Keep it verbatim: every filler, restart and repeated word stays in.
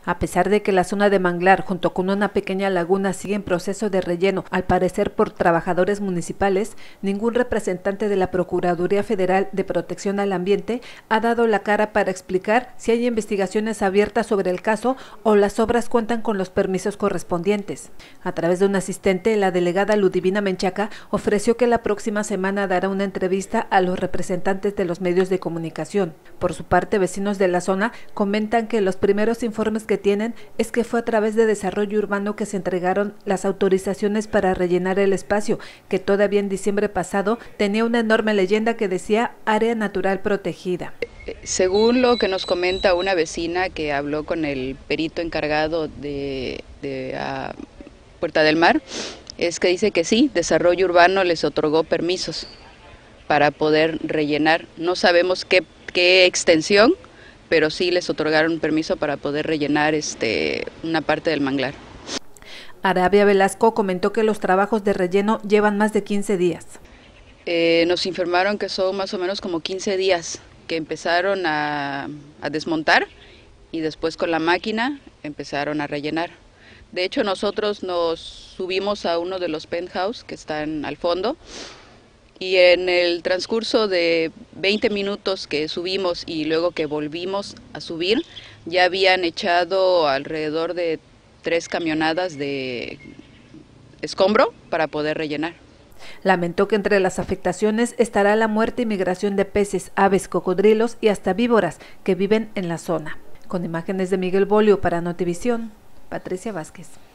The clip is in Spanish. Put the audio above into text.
A pesar de que la zona de manglar junto con una pequeña laguna sigue en proceso de relleno, al parecer por trabajadores municipales, ningún representante de la Procuraduría Federal de Protección al Ambiente ha dado la cara para explicar si hay investigaciones abiertas sobre el caso o las obras cuentan con los permisos correspondientes. A través de un asistente, la delegada Ludivina Menchaca ofreció que la próxima semana dará una entrevista a los representantes de los medios de comunicación. Por su parte, vecinos de la zona comentan que los primeros informes que tienen es que fue a través de Desarrollo Urbano que se entregaron las autorizaciones para rellenar el espacio, que todavía en diciembre pasado tenía una enorme leyenda que decía área natural protegida. Según lo que nos comenta una vecina que habló con el perito encargado de, de uh, Puerta del Mar, es que dice que sí, Desarrollo Urbano les otorgó permisos para poder rellenar. No sabemos qué, qué extensión, pero sí les otorgaron permiso para poder rellenar este, una parte del manglar. Arabia Velasco comentó que los trabajos de relleno llevan más de quince días. Eh, nos informaron que son más o menos como quince días que empezaron a, a desmontar y después con la máquina empezaron a rellenar. De hecho, nosotros nos subimos a uno de los penthouse que están al fondo y en el transcurso de veinte minutos que subimos y luego que volvimos a subir, ya habían echado alrededor de tres camionadas de escombro para poder rellenar. Lamentó que entre las afectaciones estará la muerte y migración de peces, aves, cocodrilos y hasta víboras que viven en la zona. Con imágenes de Miguel Bolio para Notivisión, Patricia Vázquez.